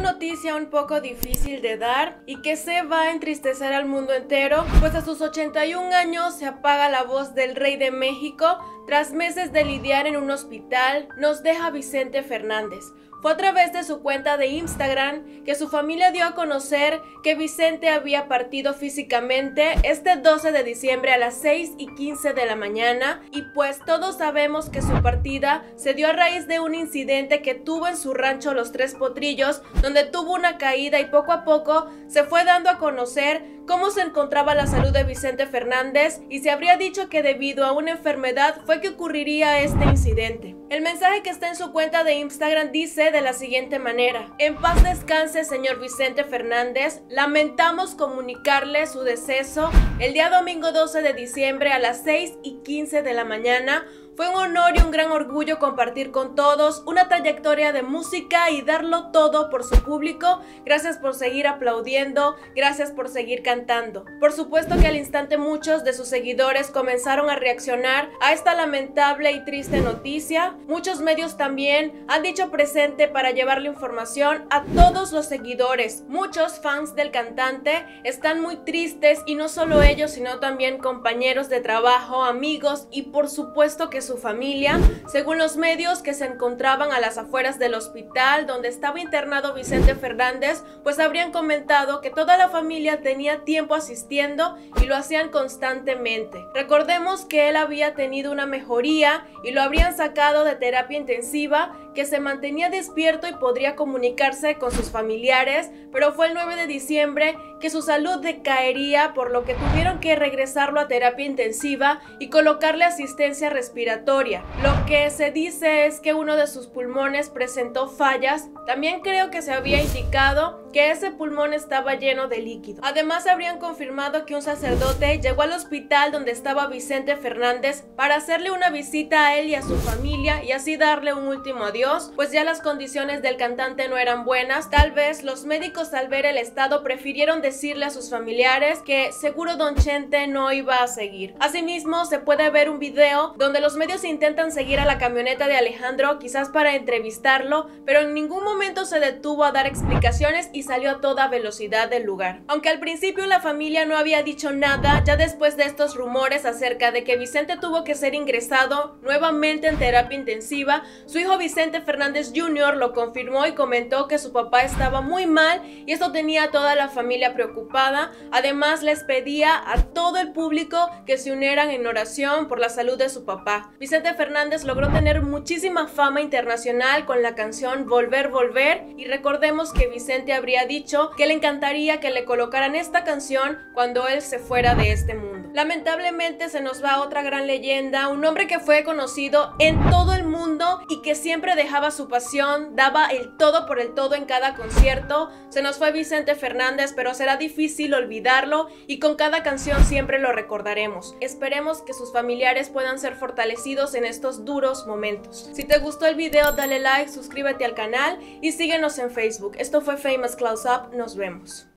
noticia un poco difícil de dar y que se va a entristecer al mundo entero, pues a sus 81 años se apaga la voz del Rey de México. Tras meses de lidiar en un hospital, nos deja Vicente Fernández. Fue a través de su cuenta de Instagram que su familia dio a conocer que Vicente había partido físicamente este 12 de diciembre a las 6:15 de la mañana, y pues todos sabemos que su partida se dio a raíz de un incidente que tuvo en su rancho Los Tres Potrillos, donde tuvo una caída, y poco a poco se fue dando a conocer cómo se encontraba la salud de Vicente Fernández, y se habría dicho que debido a una enfermedad fue que ocurriría este incidente. El mensaje que está en su cuenta de Instagram dice de la siguiente manera: en paz descanse, señor Vicente Fernández. Lamentamos comunicarle su deceso el día domingo 12 de diciembre a las 6:15 de la mañana. Fue un honor y un gran orgullo compartir con todos una trayectoria de música y darlo todo por su público. Gracias por seguir aplaudiendo, gracias por seguir cantando. Por supuesto que al instante muchos de sus seguidores comenzaron a reaccionar a esta lamentable y triste noticia. Muchos medios también han dicho presente para llevarle información a todos los seguidores. Muchos fans del cantante están muy tristes, y no solo ellos, sino también compañeros de trabajo, amigos y por supuesto que su familia. Según los medios que se encontraban a las afueras del hospital donde estaba internado Vicente Fernández, pues habrían comentado que toda la familia tenía tiempo asistiendo y lo hacían constantemente. Recordemos que él había tenido una mejoría y lo habrían sacado de terapia intensiva, que se mantenía despierto y podría comunicarse con sus familiares, pero fue el 9 de diciembre que su salud decaería, por lo que tuvieron que regresarlo a terapia intensiva y colocarle asistencia respiratoria. Lo que se dice es que uno de sus pulmones presentó fallas. También creo que se había indicado que ese pulmón estaba lleno de líquido. Además, habrían confirmado que un sacerdote llegó al hospital donde estaba Vicente Fernández para hacerle una visita a él y a su familia, y así darle un último adiós, pues ya las condiciones del cantante no eran buenas. Tal vez los médicos, al ver el estado, prefirieron decirle a sus familiares que seguro Don Chente no iba a seguir. Asimismo, se puede ver un video donde los medios intentan seguir a la camioneta de Alejandro, quizás para entrevistarlo, pero en ningún momento se detuvo a dar explicaciones y salió a toda velocidad del lugar. Aunque al principio la familia no había dicho nada, ya después de estos rumores acerca de que Vicente tuvo que ser ingresado nuevamente en terapia intensiva, su hijo Vicente Fernández Jr. lo confirmó y comentó que su papá estaba muy mal, y esto tenía a toda la familia preocupada. Además, les pedía a todo el público que se unieran en oración por la salud de su papá. Vicente Fernández logró tener muchísima fama internacional con la canción Volver, Volver, y recordemos que Vicente habría dicho que le encantaría que le colocaran esta canción cuando él se fuera de este mundo. Lamentablemente se nos va otra gran leyenda, un hombre que fue conocido en todo el mundo y que siempre dejaba su pasión, daba el todo por el todo en cada concierto. Se nos fue Vicente Fernández, pero será difícil olvidarlo, y con cada canción siempre lo recordaremos. Esperemos que sus familiares puedan ser fortalecidos en estos duros momentos. Si te gustó el video, dale like, suscríbete al canal y síguenos en Facebook. Esto fue Famous Close Up, nos vemos.